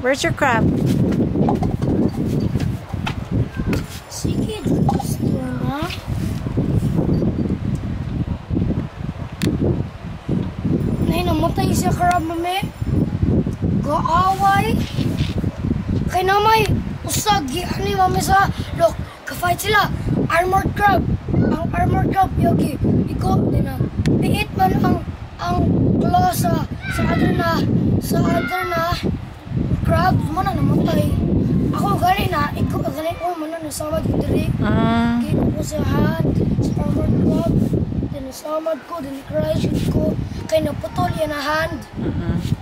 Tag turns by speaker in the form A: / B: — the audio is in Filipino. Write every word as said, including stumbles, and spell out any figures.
A: Where's your crab?
B: Sige, gusto na. Nay, namatay siya crab, mami. Gaaway. Kay namay, usag, ani mami sa, look, ka-fight sila. Armored crab. Ang armored crab, yogi. Iko, din na. Piit man ang, ang claw sa, sa other na, sa other na, crab, mo na namatay. Ako gani na, ikaw gani ko man na nasamad ko diri.
A: Ah.
B: Gino ko sa hand, sa armored crab. Then nasamad ko, then crash ko. Kay naputol yan na hand.
A: Mm-mm.